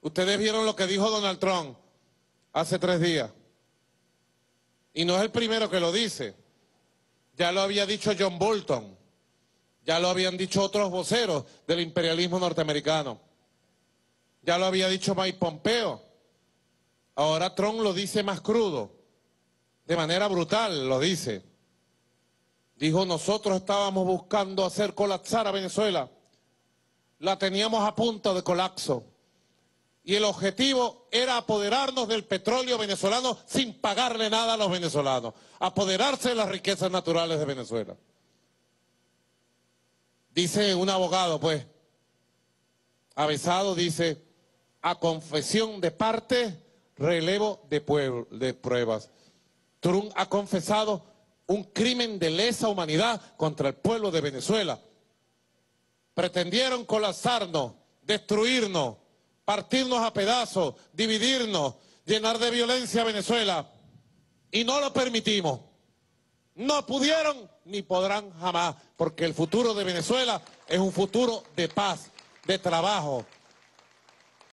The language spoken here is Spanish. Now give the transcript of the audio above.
Ustedes vieron lo que dijo Donald Trump hace 3 días. Y no es el primero que lo dice. Ya lo había dicho John Bolton. Ya lo habían dicho otros voceros del imperialismo norteamericano. Ya lo había dicho Mike Pompeo. Ahora Trump lo dice más crudo. De manera brutal lo dice. Dijo, nosotros estábamos buscando hacer colapsar a Venezuela. La teníamos a punto de colapso. Y el objetivo era apoderarnos del petróleo venezolano sin pagarle nada a los venezolanos. Apoderarse de las riquezas naturales de Venezuela. Dice un abogado, pues, avesado, dice, a confesión de parte, relevo de pruebas. Trump ha confesado un crimen de lesa humanidad contra el pueblo de Venezuela. Pretendieron colapsarnos, destruirnos, partirnos a pedazos, dividirnos, llenar de violencia a Venezuela. Y no lo permitimos. No pudieron ni podrán jamás, porque el futuro de Venezuela es un futuro de paz, de trabajo,